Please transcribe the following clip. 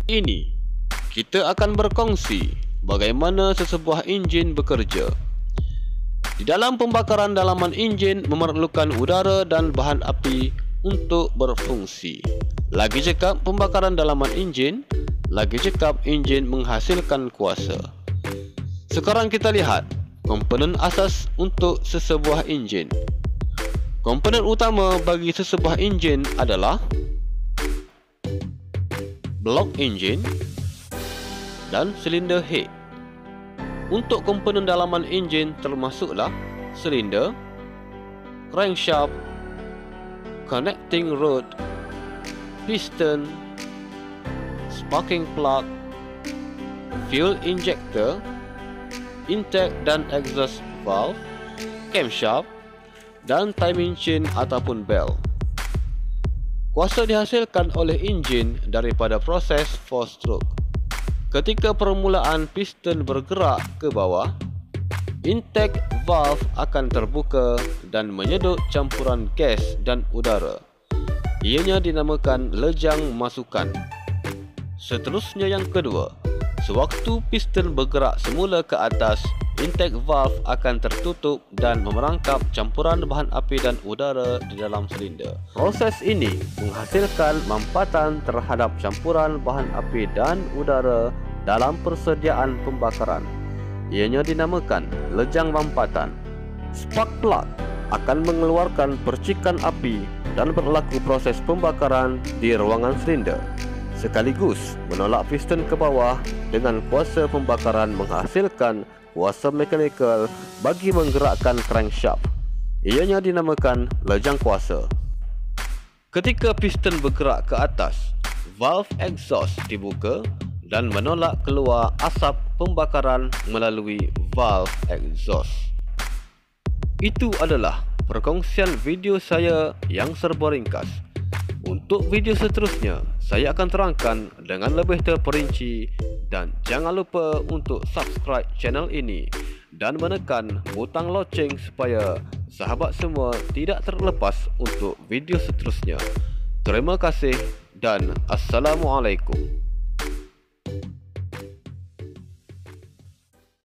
Ini, kita akan berkongsi bagaimana sesebuah enjin bekerja. Di dalam pembakaran dalaman enjin memerlukan udara dan bahan api untuk berfungsi. Lagi cekap pembakaran dalaman enjin, lagi cekap enjin menghasilkan kuasa. Sekarang kita lihat komponen asas untuk sesebuah enjin. Komponen utama bagi sesebuah enjin adalah blok enjin dan silinder head. Untuk komponen dalaman enjin termasuklah silinder, crankshaft, connecting rod, piston, sparking plug, fuel injector, intake dan exhaust valve, camshaft, dan timing chain ataupun belt. Kuasa dihasilkan oleh enjin daripada proses 4-stroke. Ketika permulaan piston bergerak ke bawah, intake valve akan terbuka dan menyedut campuran gas dan udara. Ianya dinamakan lejang masukan. Seterusnya yang kedua, sewaktu piston bergerak semula ke atas, intake valve akan tertutup dan memerangkap campuran bahan api dan udara di dalam silinder. Proses ini menghasilkan mampatan terhadap campuran bahan api dan udara dalam persediaan pembakaran. Ianya dinamakan lejang mampatan. Spark plug akan mengeluarkan percikan api dan berlaku proses pembakaran di ruangan silinder, sekaligus menolak piston ke bawah dengan kuasa pembakaran menghasilkan kuasa mekanikal bagi menggerakkan crankshaft. Ianya dinamakan lejang kuasa. Ketika piston bergerak ke atas, valve exhaust dibuka dan menolak keluar asap pembakaran melalui valve exhaust. Itu adalah perkongsian video saya yang serba ringkas. Untuk video seterusnya, saya akan terangkan dengan lebih terperinci, dan jangan lupa untuk subscribe channel ini dan menekan butang loceng supaya sahabat semua tidak terlepas untuk video seterusnya. Terima kasih dan Assalamualaikum.